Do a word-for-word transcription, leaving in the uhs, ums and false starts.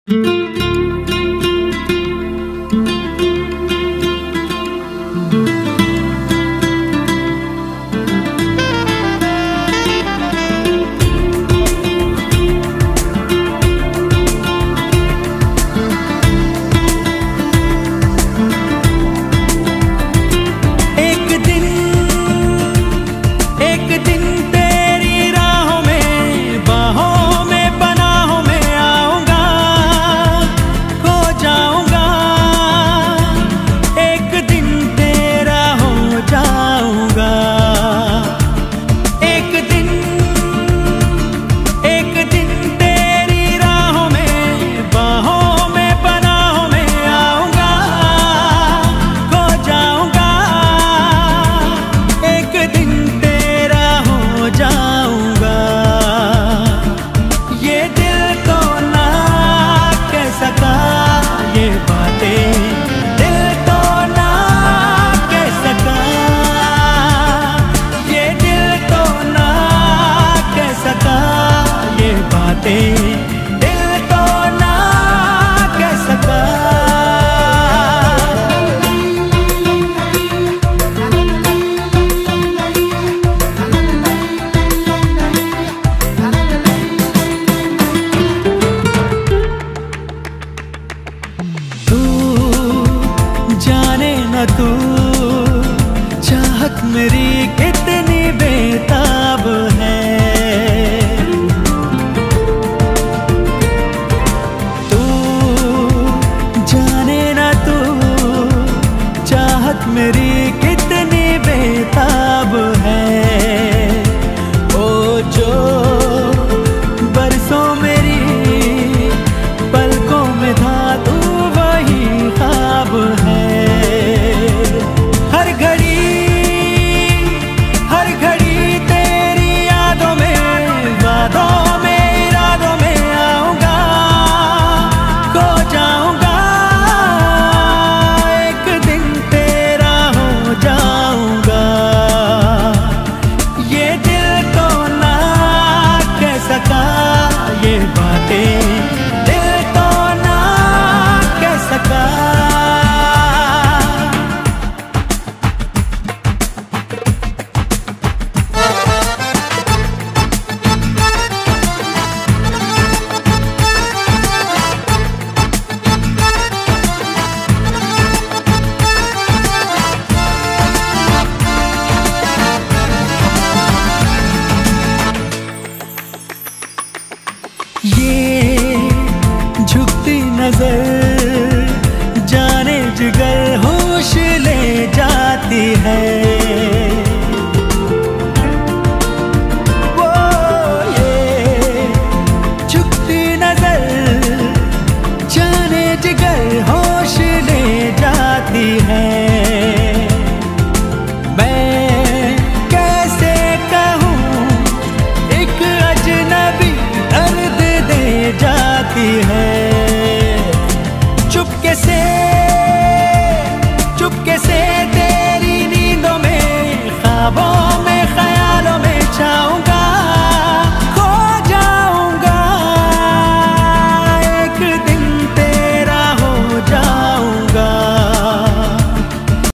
तू चाहत मेरी कितनी बेताब है, तू जाने ना तू चाहत मेरी कितनी बेताब है। ओ जो बरसों मेरी पलकों में था तू वही ख्वाब है। हर घड़ी हर घड़ी तेरी यादों में वादों में इरादों में आऊंगा, खो जाऊंगा, एक दिन तेरा हो जाऊंगा। ये दिल तो ना कह सका ये बातें, दिल तो ना कह सका। ये झुकती नजर जाने जिगर होश ले जाती है। वो ये झुकती नजर जाने जिगर होश ले जाती है। मैं कैसे कहूँ एक अजनबी दर्द दे जाती है। चुपके से चुपके से तेरी नींदों में ख्वाबों